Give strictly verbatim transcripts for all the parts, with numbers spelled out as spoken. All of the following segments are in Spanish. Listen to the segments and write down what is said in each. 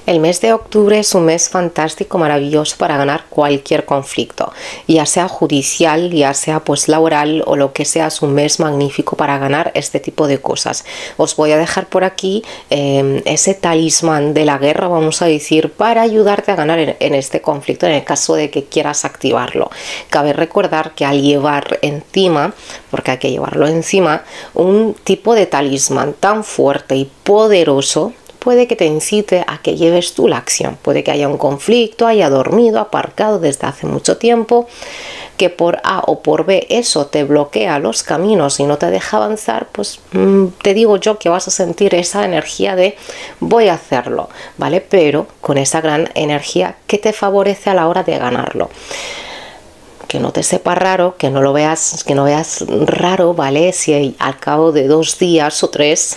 El mes de octubre es un mes fantástico, maravilloso para ganar cualquier conflicto, ya sea judicial, ya sea pues laboral o lo que sea. Es un mes magnífico para ganar este tipo de cosas. Os voy a dejar por aquí eh, ese talismán de la guerra, vamos a decir, para ayudarte a ganar en, en este conflicto en el caso de que quieras activarlo. Cabe recordar que al llevar encima, porque hay que llevarlo encima, un tipo de talismán tan fuerte y poderoso puede que te incite a que lleves tú la acción. Puede que haya un conflicto, haya dormido, aparcado desde hace mucho tiempo, que por A o por B eso te bloquea los caminos y no te deja avanzar. Pues mmm, te digo yo que vas a sentir esa energía de voy a hacerlo, ¿vale? Pero con esa gran energía que te favorece a la hora de ganarlo. Que no te sepa raro, que no lo veas, que no veas raro, ¿vale? Si al cabo de dos días o tres,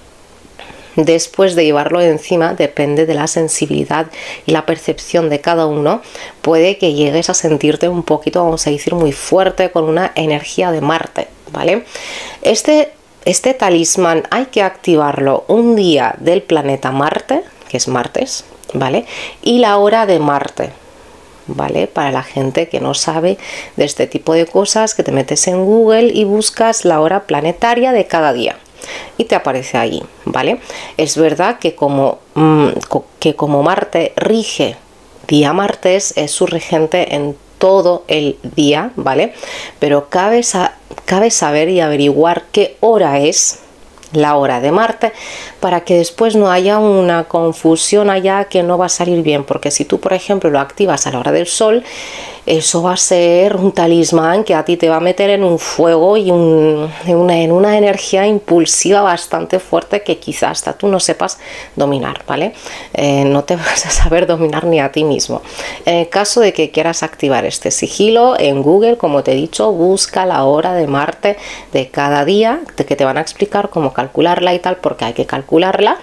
después de llevarlo encima, depende de la sensibilidad y la percepción de cada uno, puede que llegues a sentirte un poquito, vamos a decir, muy fuerte, con una energía de Marte, ¿vale? Este, este talismán hay que activarlo un día del planeta Marte, que es martes, ¿vale? Y la hora de Marte, ¿vale? Para la gente que no sabe de este tipo de cosas, que te metes en Google y buscas la hora planetaria de cada día y te aparece ahí, ¿vale? Es verdad que como, mmm, que como Marte rige día martes, es su regente en todo el día, ¿vale? Pero cabe, sa cabe saber y averiguar qué hora es la hora de Marte, para que después no haya una confusión allá que no va a salir bien, porque si tú por ejemplo lo activas a la hora del sol, eso va a ser un talismán que a ti te va a meter en un fuego y un, en, una, en una energía impulsiva bastante fuerte que quizás hasta tú no sepas dominar, ¿vale? Eh, no te vas a saber dominar ni a ti mismo. En el caso de que quieras activar este sigilo, en Google, como te he dicho, busca la hora de Marte de cada día, de que te van a explicar cómo calcularla y tal, porque hay que calcularla.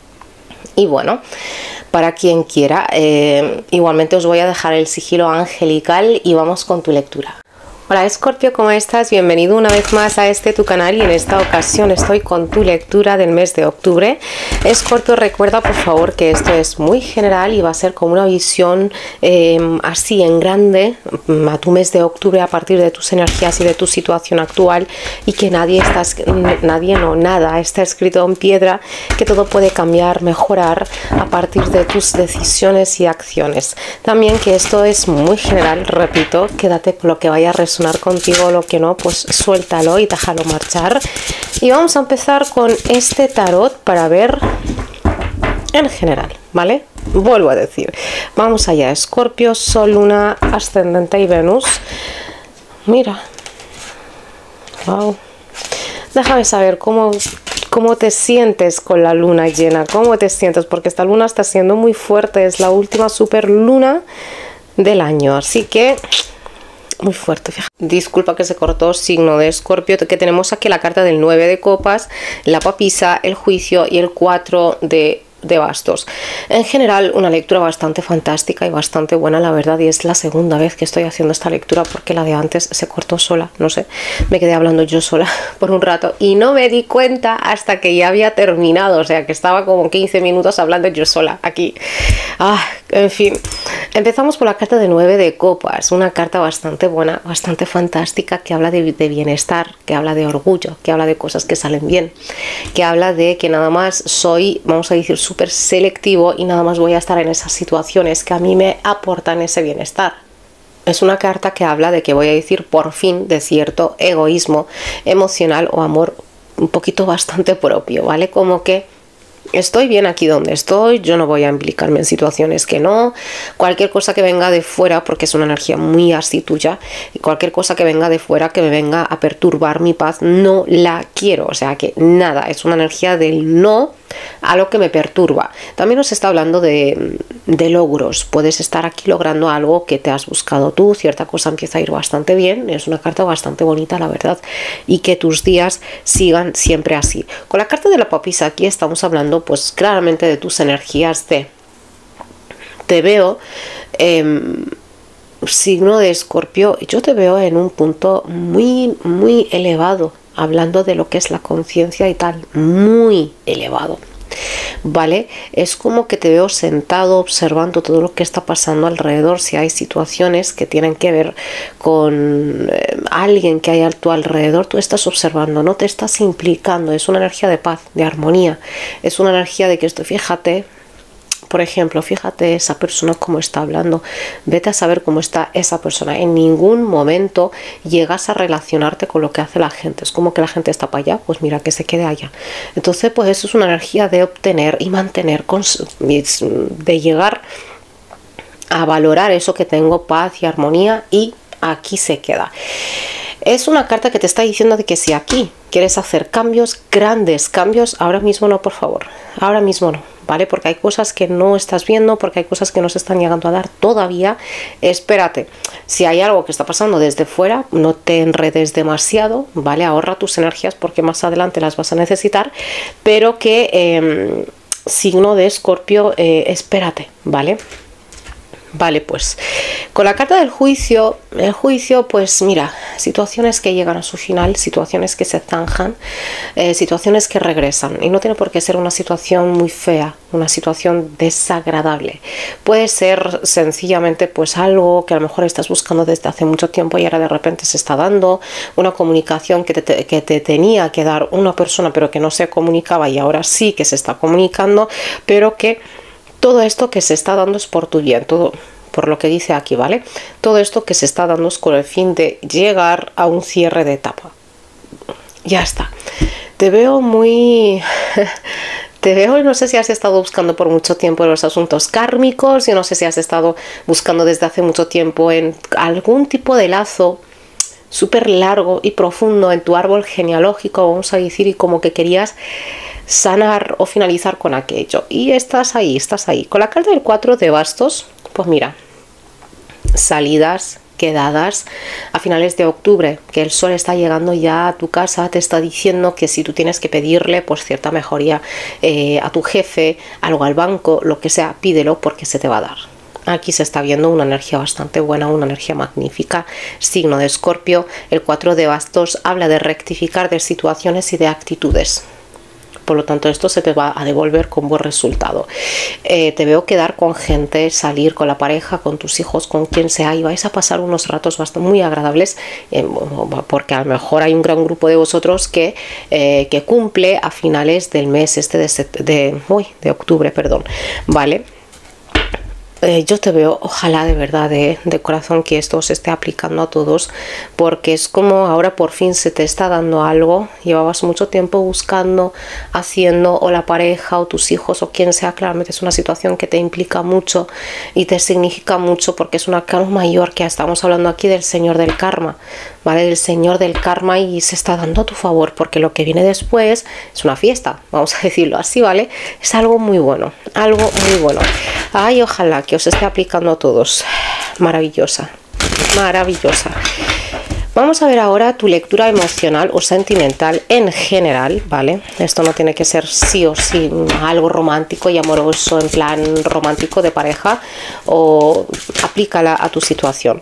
Y bueno, para quien quiera, eh, igualmente os voy a dejar el sigilo angelical y vamos con tu lectura. Hola Escorpio, ¿cómo estás? Bienvenido una vez más a este tu canal, y en esta ocasión estoy con tu lectura del mes de octubre. Escorpio, recuerda por favor que esto es muy general y va a ser como una visión eh, así en grande a tu mes de octubre a partir de tus energías y de tu situación actual, y que nadie está, nadie no, nada está escrito en piedra, que todo puede cambiar, mejorar a partir de tus decisiones y acciones. También que esto es muy general, repito, quédate con lo que vaya a resonar contigo, lo que no, pues suéltalo y déjalo marchar. Y vamos a empezar con este tarot para ver en general, ¿vale? Vuelvo a decir, vamos allá. Escorpio, Sol, Luna, Ascendente y Venus. Mira, wow. Déjame saber cómo cómo te sientes con la luna llena, cómo te sientes, porque esta luna está siendo muy fuerte, es la última super luna del año, así que muy fuerte. Disculpa que se cortó, signo de Escorpio, que tenemos aquí la carta del nueve de copas, la papisa, el juicio y el cuatro de de bastos. En general, una lectura bastante fantástica y bastante buena, la verdad, y es la segunda vez que estoy haciendo esta lectura, porque la de antes se cortó sola, no sé, me quedé hablando yo sola por un rato y no me di cuenta hasta que ya había terminado, o sea que estaba como quince minutos hablando yo sola aquí. Ah, en fin, empezamos por la carta de nueve de copas, una carta bastante buena, bastante fantástica, que habla de, de bienestar, que habla de orgullo, que habla de cosas que salen bien, que habla de que nada más soy, vamos a decir, súper selectivo y nada más voy a estar en esas situaciones que a mí me aportan ese bienestar. Es una carta que habla de que voy a decir por fin de cierto egoísmo emocional o amor un poquito bastante propio, ¿vale? Como que estoy bien aquí donde estoy, yo no voy a implicarme en situaciones que no, cualquier cosa que venga de fuera, porque es una energía muy así tuya, y cualquier cosa que venga de fuera que me venga a perturbar mi paz, no la quiero, o sea que nada, es una energía del no a lo que me perturba. También nos está hablando de, de logros, puedes estar aquí logrando algo que te has buscado tú, cierta cosa empieza a ir bastante bien, es una carta bastante bonita la verdad, y que tus días sigan siempre así. Con la carta de la papisa aquí estamos hablando pues claramente de tus energías de te veo eh, signo de Escorpio, yo te veo en un punto muy muy elevado, hablando de lo que es la conciencia y tal, muy elevado. ¿vale? Es como que te veo sentado observando todo lo que está pasando alrededor. Si hay situaciones que tienen que ver con eh, alguien que hay a tu alrededor, tú estás observando, no te estás implicando. Es una energía de paz, de armonía, es una energía de que esto, fíjate, por ejemplo, fíjate esa persona cómo está hablando, vete a saber cómo está esa persona. En ningún momento llegas a relacionarte con lo que hace la gente. Es como que la gente está para allá, pues mira, que se quede allá. Entonces, pues eso es una energía de obtener y mantener, de llegar a valorar eso que tengo, paz y armonía, y aquí se queda. Es una carta que te está diciendo de que si aquí quieres hacer cambios, grandes cambios, ahora mismo no, por favor, ahora mismo no, ¿vale? Porque hay cosas que no estás viendo, porque hay cosas que no se están llegando a dar todavía. Espérate, si hay algo que está pasando desde fuera, no te enredes demasiado, ¿vale? Ahorra tus energías porque más adelante las vas a necesitar, pero que eh, signo de Escorpio, eh, espérate, ¿vale? Vale, pues con la carta del juicio, el juicio, pues mira, situaciones que llegan a su final, situaciones que se zanjan, eh, situaciones que regresan, y no tiene por qué ser una situación muy fea, una situación desagradable. Puede ser sencillamente pues algo que a lo mejor estás buscando desde hace mucho tiempo y ahora de repente se está dando, una comunicación que te, que te tenía que dar una persona pero que no se comunicaba y ahora sí que se está comunicando, pero que todo esto que se está dando es por tu bien, todo por lo que dice aquí, ¿vale? Todo esto que se está dando es con el fin de llegar a un cierre de etapa. Ya está. Te veo muy... Te veo, no sé si has estado buscando por mucho tiempo en los asuntos kármicos, yo no sé si has estado buscando desde hace mucho tiempo en algún tipo de lazo súper largo y profundo en tu árbol genealógico, vamos a decir, y como que querías sanar o finalizar con aquello, y estás ahí, estás ahí. Con la carta del cuatro de bastos, pues mira, salidas, quedadas a finales de octubre, que el sol está llegando ya a tu casa, te está diciendo que si tú tienes que pedirle pues cierta mejoría eh, a tu jefe, algo al banco, lo que sea, pídelo porque se te va a dar. Aquí se está viendo una energía bastante buena, una energía magnífica, signo de Escorpio. El cuatro de bastos habla de rectificar de situaciones y de actitudes. Por lo tanto, esto se te va a devolver con buen resultado. Eh, te veo quedar con gente, salir con la pareja, con tus hijos, con quien sea, y vais a pasar unos ratos bastante muy agradables, eh, porque a lo mejor hay un gran grupo de vosotros que, eh, que cumple a finales del mes este de, de, uy, de octubre, perdón, ¿vale? Eh, yo te veo, ojalá de verdad, de, de corazón, que esto se esté aplicando a todos, porque es como ahora por fin se te está dando algo. Llevabas mucho tiempo buscando, haciendo, o la pareja o tus hijos o quien sea. Claramente es una situación que te implica mucho y te significa mucho, porque es una karma mayor, que estamos hablando aquí del señor del karma, ¿vale? Del señor del karma, y se está dando a tu favor, porque lo que viene después es una fiesta, vamos a decirlo así, ¿vale? Es algo muy bueno, algo muy bueno. Ay, ojalá que os esté aplicando a todos. Maravillosa, maravillosa. Vamos a ver ahora tu lectura emocional o sentimental en general, ¿vale? Esto no tiene que ser sí o sí algo romántico y amoroso, en plan romántico de pareja, o aplícala a tu situación.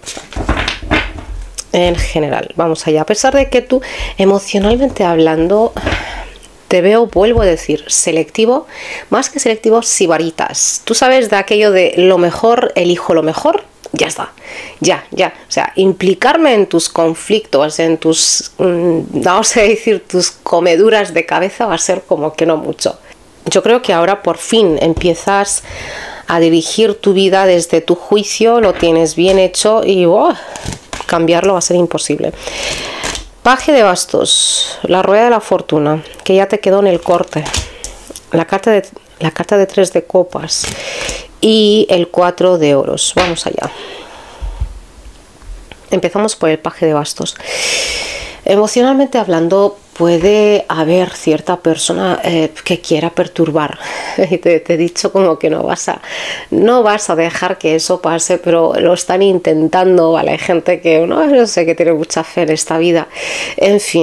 En general, vamos allá. A pesar de que tú, emocionalmente hablando, te veo, vuelvo a decir, selectivo, más que selectivo, sibaritas. Tú sabes de aquello de lo mejor, elijo lo mejor, ya está, ya, ya. O sea, implicarme en tus conflictos, en tus, mmm, vamos a decir, tus comeduras de cabeza va a ser como que no mucho. Yo creo que ahora por fin empiezas a dirigir tu vida desde tu juicio, lo tienes bien hecho y oh, cambiarlo va a ser imposible. Paje de bastos, la rueda de la fortuna, que ya te quedó en el corte, la carta de, la carta de tres de copas y el cuatro de oros. Vamos allá. Empezamos por el paje de bastos. Emocionalmente hablando, puede haber cierta persona eh, que quiera perturbar. te, te he dicho como que no vas a no vas a dejar que eso pase, pero lo están intentando, ¿vale? Hay gente que no, no sé, que tiene mucha fe en esta vida. En fin,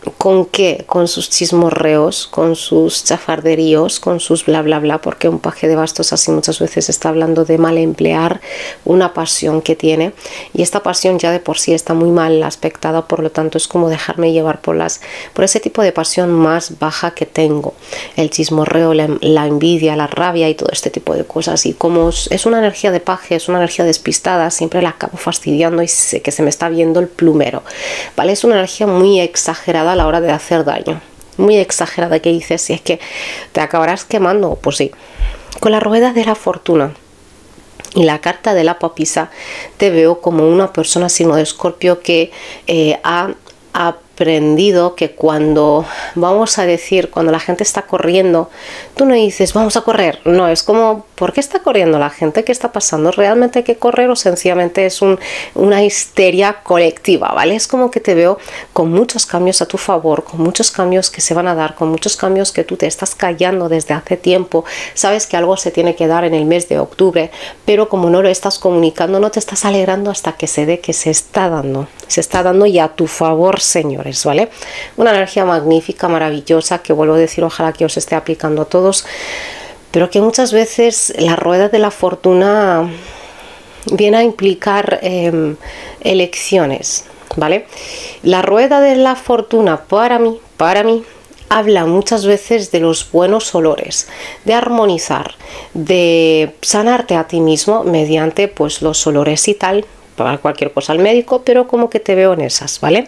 ¿Con qué? Con sus chismorreos, con sus chafarderíos, con sus bla bla bla, porque un paje de bastos así muchas veces está hablando de mal emplear una pasión que tiene, y esta pasión ya de por sí está muy mal aspectada, por lo tanto es como dejarme llevar por, las, por ese tipo de pasión más baja que tengo, el chismorreo, la, la envidia, la rabia y todo este tipo de cosas, y como es una energía de paje, es una energía despistada, siempre la acabo fastidiando y sé que se me está viendo el plumero, ¿vale? Es una energía muy exagerada a la hora de hacer daño, muy exagerada, que dices, si es que te acabarás quemando, pues sí. Con la rueda de la fortuna y la carta de la papisa te veo como una persona signo de Escorpio que eh, ha aprendido que cuando, vamos a decir, cuando la gente está corriendo, tú no dices vamos a correr, no, es como, ¿por qué está corriendo la gente? ¿Qué está pasando? ¿Realmente hay que correr o sencillamente es un, una histeria colectiva? ¿Vale? Es como que te veo con muchos cambios a tu favor, con muchos cambios que se van a dar, con muchos cambios que tú te estás callando desde hace tiempo, sabes que algo se tiene que dar en el mes de octubre, pero como no lo estás comunicando, no te estás alegrando hasta que se dé que se está dando, se está dando y a tu favor, señores, ¿vale? Una energía magnífica, maravillosa, que vuelvo a decir, ojalá que os esté aplicando a todos, pero que muchas veces la rueda de la fortuna viene a implicar eh, elecciones, ¿vale? La rueda de la fortuna para mí, para mí, habla muchas veces de los buenos olores, de armonizar, de sanarte a ti mismo mediante pues los olores y tal, para cualquier cosa al médico, pero como que te veo en esas, ¿vale?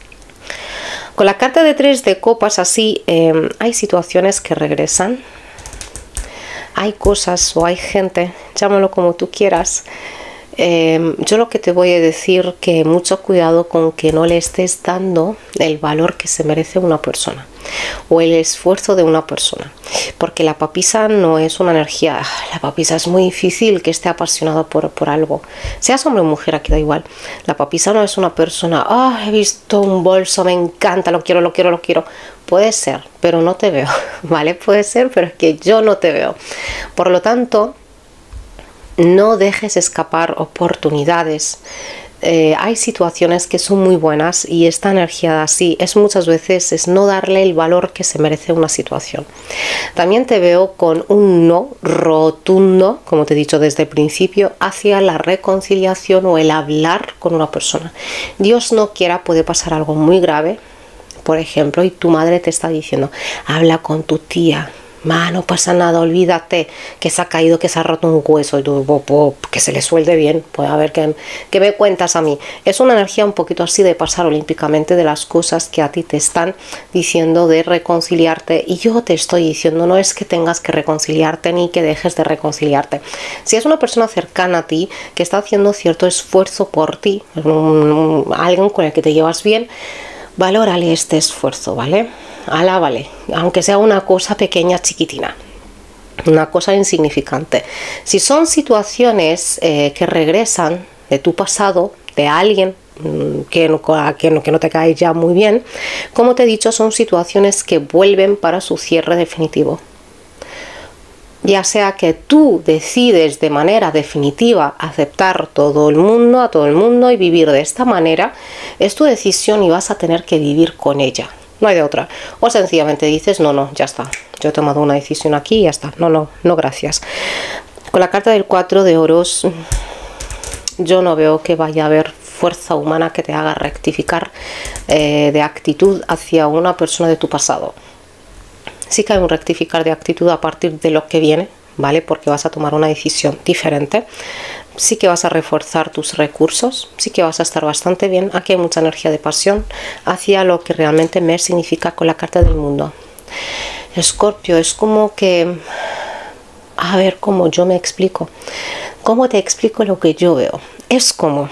Con la carta de tres de copas así, eh, hay situaciones que regresan, hay cosas o hay gente, llámalo como tú quieras. Eh, yo lo que te voy a decir, que mucho cuidado con que no le estés dando el valor que se merece una persona o el esfuerzo de una persona, porque la papisa no es una energía, la papisa es muy difícil que esté apasionado por, por algo, seas hombre o mujer, aquí da igual. La papisa no es una persona, ah, oh, he visto un bolso, me encanta, lo quiero, lo quiero, lo quiero. Puede ser, pero no te veo, ¿vale? Puede ser, pero es que yo no te veo. Por lo tanto, no dejes escapar oportunidades. Eh, hay situaciones que son muy buenas y esta energía así es muchas veces es no darle el valor que se merece una situación. También te veo con un no rotundo, como te he dicho desde el principio, hacia la reconciliación o el hablar con una persona. Dios no quiera, puede pasar algo muy grave, por ejemplo, y tu madre te está diciendo, habla con tu tía. Ma, no pasa nada, olvídate que se ha caído, que se ha roto un hueso y tú, oh, oh, que se le suelte bien, pues a ver qué, qué me cuentas a mí. Es una energía un poquito así de pasar olímpicamente de las cosas que a ti te están diciendo de reconciliarte, y yo te estoy diciendo, no es que tengas que reconciliarte ni que dejes de reconciliarte. Si es una persona cercana a ti que está haciendo cierto esfuerzo por ti, un, un, alguien con el que te llevas bien, valórale este esfuerzo, ¿vale? Alábale, aunque sea una cosa pequeña, chiquitina, una cosa insignificante. Si son situaciones eh, que regresan de tu pasado, de alguien que no, que, no, que no te cae ya muy bien, como te he dicho, son situaciones que vuelven para su cierre definitivo. Ya sea que tú decides de manera definitiva aceptar todo el mundo, a todo el mundo y vivir de esta manera, es tu decisión y vas a tener que vivir con ella. No hay de otra. O sencillamente dices, no, no, ya está. Yo he tomado una decisión aquí y ya está. No, no, no, gracias. Con la carta del cuatro de oros, yo no veo que vaya a haber fuerza humana que te haga rectificar eh, de actitud hacia una persona de tu pasado. Sí que hay un rectificar de actitud a partir de lo que viene, ¿vale? Porque vas a tomar una decisión diferente. Sí que vas a reforzar tus recursos, sí que vas a estar bastante bien. Aquí hay mucha energía de pasión hacia lo que realmente me significa con la carta del mundo. Escorpio, es como que, a ver cómo yo me explico, cómo te explico lo que yo veo. Es como,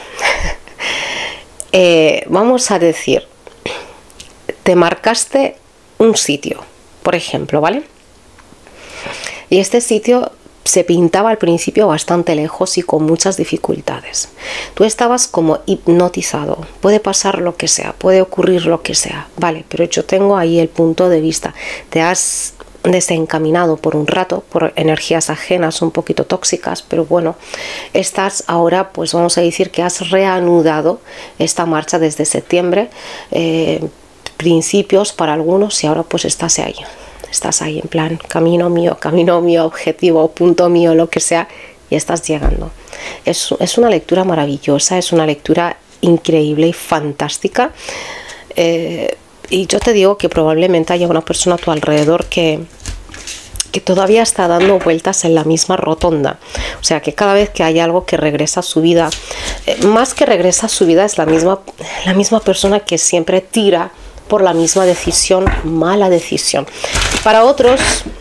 eh, vamos a decir, te marcaste un sitio, por ejemplo, ¿vale? Y este sitio se pintaba al principio bastante lejos y con muchas dificultades. Tú estabas como hipnotizado. Puede pasar lo que sea, puede ocurrir lo que sea, vale, pero yo tengo ahí el punto de vista. Te has desencaminado por un rato, por energías ajenas un poquito tóxicas, pero bueno, estás ahora, pues vamos a decir que has reanudado esta marcha desde septiembre. Eh, principios para algunos y ahora pues estás ahí. Estás ahí en plan, camino mío, camino mío, objetivo, punto mío, lo que sea, y estás llegando. Es, es una lectura maravillosa, es una lectura increíble y fantástica. Eh, y yo te digo que probablemente haya una persona a tu alrededor que, que todavía está dando vueltas en la misma rotonda. O sea, que cada vez que hay algo que regresa a su vida, eh, más que regresa a su vida, es la misma, la misma persona que siempre tira por la misma decisión, mala decisión. Para otros,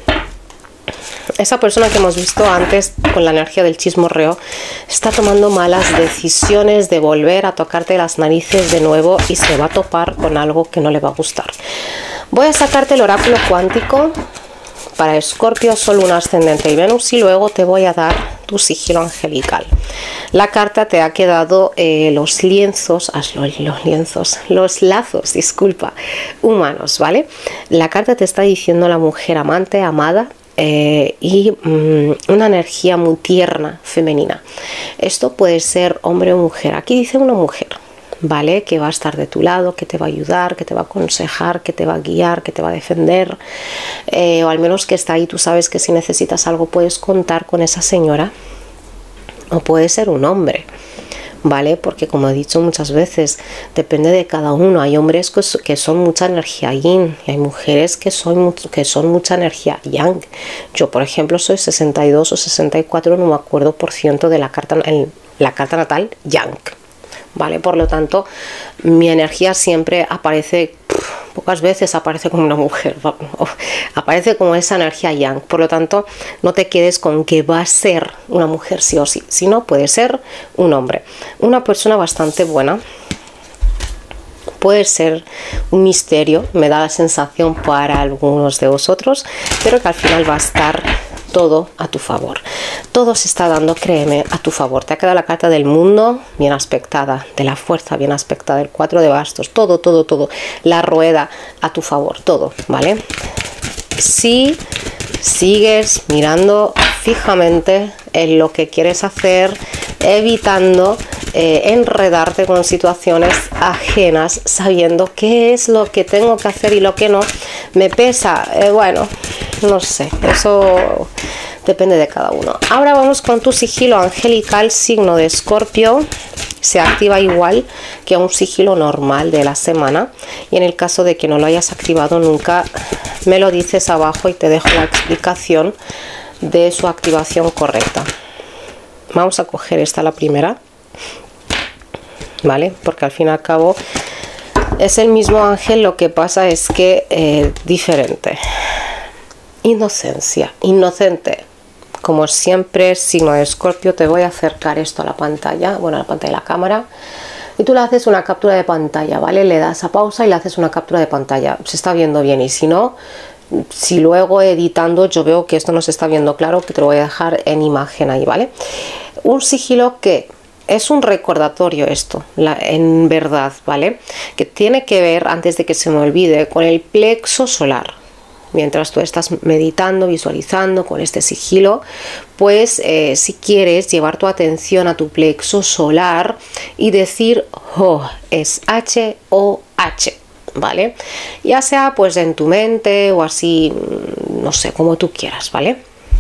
esa persona que hemos visto antes con la energía del chismorreo está tomando malas decisiones de volver a tocarte las narices de nuevo y se va a topar con algo que no le va a gustar. Voy a sacarte el oráculo cuántico para Escorpio, Sol, Luna, Ascendente y Venus, y luego te voy a dar tu sigilo angelical. La carta te ha quedado eh, los lienzos, los, los lienzos, los lazos, disculpa, humanos, ¿vale? La carta te está diciendo la mujer amante, amada, eh, y mmm, una energía muy tierna, femenina. Esto puede ser hombre o mujer. Aquí dice una mujer, ¿vale? Que va a estar de tu lado, que te va a ayudar, que te va a aconsejar, que te va a guiar, que te va a defender, eh, o al menos que está ahí. Tú sabes que si necesitas algo puedes contar con esa señora, o puede ser un hombre, ¿vale? Porque como he dicho muchas veces, depende de cada uno. Hay hombres que son mucha energía yin y hay mujeres que son, que son mucha energía yang. Yo, por ejemplo, soy sesenta y dos o sesenta y cuatro, no me acuerdo por ciento de la carta, en la carta natal yang, ¿vale? Por lo tanto, mi energía siempre aparece, pocas veces aparece como una mujer, aparece como esa energía yang. Por lo tanto, no te quedes con que va a ser una mujer sí o sí, sino puede ser un hombre. Una persona bastante buena, puede ser un misterio, me da la sensación para algunos de vosotros, pero que al final va a estar todo a tu favor. Todo se está dando, créeme, a tu favor. Te ha quedado la carta del mundo bien aspectada, de la fuerza bien aspectada, el cuatro de bastos, todo, todo, todo. La rueda a tu favor, todo, ¿vale? Si sigues mirando fijamente en lo que quieres hacer, evitando eh, enredarte con situaciones ajenas, sabiendo qué es lo que tengo que hacer y lo que no, me pesa, eh, bueno, no sé, eso depende de cada uno. Ahora vamos con tu sigilo angelical, signo de Escorpio. Se activa igual que un sigilo normal de la semana, y en el caso de que no lo hayas activado nunca, me lo dices abajo y te dejo la explicación de su activación correcta. Vamos a coger esta, la primera, ¿vale? Porque al fin y al cabo es el mismo ángel, lo que pasa es que eh, diferente. Inocencia, inocente. Como siempre, signo de Escorpio, te voy a acercar esto a la pantalla, bueno, a la pantalla de la cámara, y tú le haces una captura de pantalla, ¿vale? Le das a pausa y le haces una captura de pantalla. Se está viendo bien, y si no, si luego editando yo veo que esto no se está viendo claro, que te lo voy a dejar en imagen ahí, ¿vale? Un sigilo que es un recordatorio esto, la, en verdad, ¿vale? Que tiene que ver, antes de que se me olvide, con el plexo solar. Mientras tú estás meditando, visualizando con este sigilo, pues eh, si quieres llevar tu atención a tu plexo solar y decir oh, es H O H, ¿vale? Ya sea pues en tu mente o así, no sé, como tú quieras, ¿vale?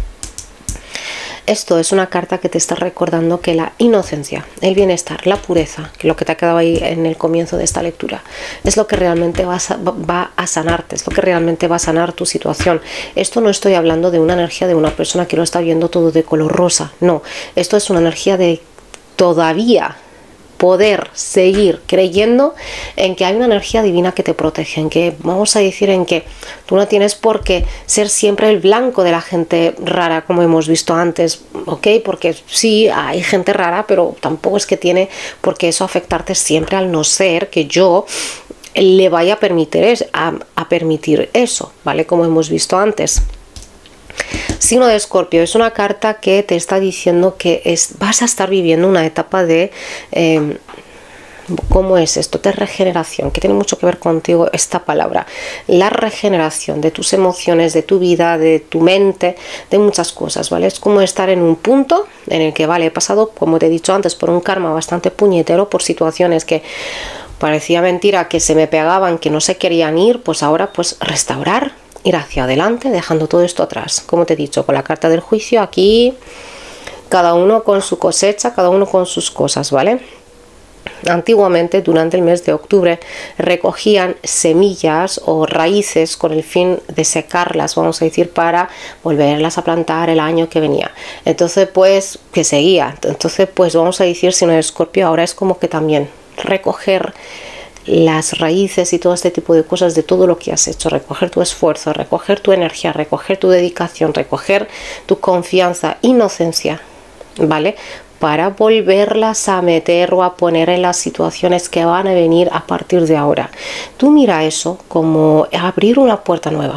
Esto es una carta que te está recordando que la inocencia, el bienestar, la pureza, que lo que te ha quedado ahí en el comienzo de esta lectura, es lo que realmente va a, va a sanarte, es lo que realmente va a sanar tu situación. Esto no estoy hablando de una energía de una persona que lo está viendo todo de color rosa, no. Esto es una energía de todavía poder seguir creyendo en que hay una energía divina que te protege, en que, vamos a decir, en que tú no tienes por qué ser siempre el blanco de la gente rara, como hemos visto antes, ¿ok? Porque sí, hay gente rara, pero tampoco es que tiene por qué eso afectarte siempre, al no ser que yo le vaya a permitir, es, a, a permitir eso, ¿vale? Como hemos visto antes. Signo de Escorpio es una carta que te está diciendo que es, vas a estar viviendo una etapa de eh, ¿cómo es esto? De regeneración, que tiene mucho que ver contigo esta palabra, la regeneración de tus emociones, de tu vida, de tu mente, de muchas cosas, ¿vale? Es como estar en un punto en el que, vale, he pasado, como te he dicho antes, por un karma bastante puñetero, por situaciones que parecía mentira que se me pegaban, que no se querían ir, pues ahora pues restaurar, ir hacia adelante, dejando todo esto atrás. Como te he dicho, con la carta del juicio aquí, cada uno con su cosecha, cada uno con sus cosas, ¿vale? Antiguamente, durante el mes de octubre, recogían semillas o raíces con el fin de secarlas, vamos a decir, para volverlas a plantar el año que venía. Entonces, pues, que seguía. Entonces, pues, vamos a decir, si no es Escorpio, ahora es como que también recoger las raíces y todo este tipo de cosas de todo lo que has hecho, recoger tu esfuerzo, recoger tu energía, recoger tu dedicación, recoger tu confianza, inocencia, ¿vale? Para volverlas a meter o a poner en las situaciones que van a venir a partir de ahora. Tú mira eso como abrir una puerta nueva.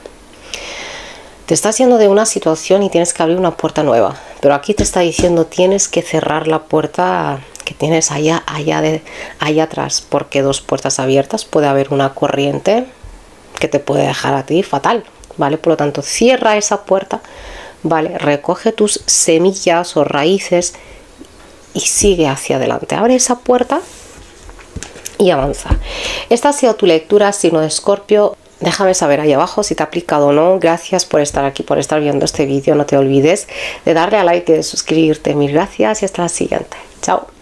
Te está haciendo de una situación y tienes que abrir una puerta nueva, pero aquí te está diciendo tienes que cerrar la puerta que tienes allá, allá, de, allá atrás, porque dos puertas abiertas puede haber una corriente que te puede dejar a ti fatal, ¿vale? Por lo tanto, cierra esa puerta, ¿vale? Recoge tus semillas o raíces y sigue hacia adelante. Abre esa puerta y avanza. Esta ha sido tu lectura, signo de Escorpio. Déjame saber ahí abajo si te ha aplicado o no. Gracias por estar aquí, por estar viendo este vídeo. No te olvides de darle a like y de suscribirte. Mil gracias y hasta la siguiente. Chao.